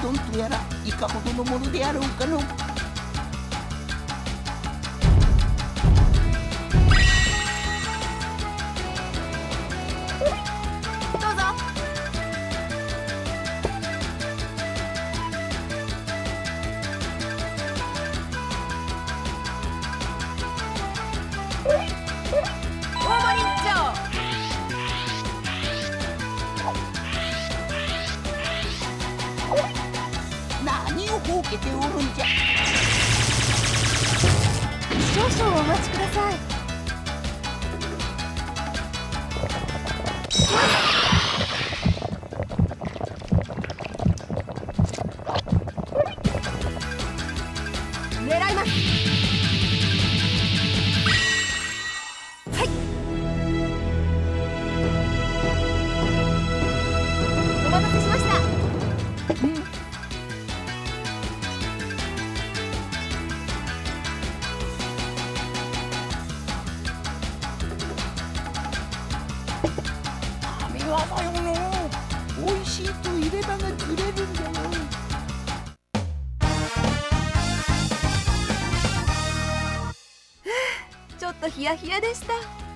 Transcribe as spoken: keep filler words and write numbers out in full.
どんとやらいかほどのものであろうかの。何をほうけておるんじゃ。 少々お待ちください。狙います。はい。お待たせしました。うん。 神業よの。おいしいと入れ歯がずれるんだよ。 ちょっとヒヤヒヤでした。